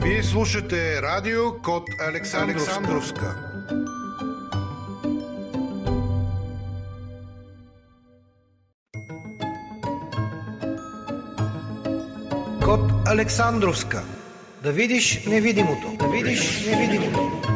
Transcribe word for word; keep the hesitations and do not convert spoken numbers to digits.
Вие слушате радио Код Александровска. Александровска. Код Александровска. Да видиш невидимото. Да видиш невидимото.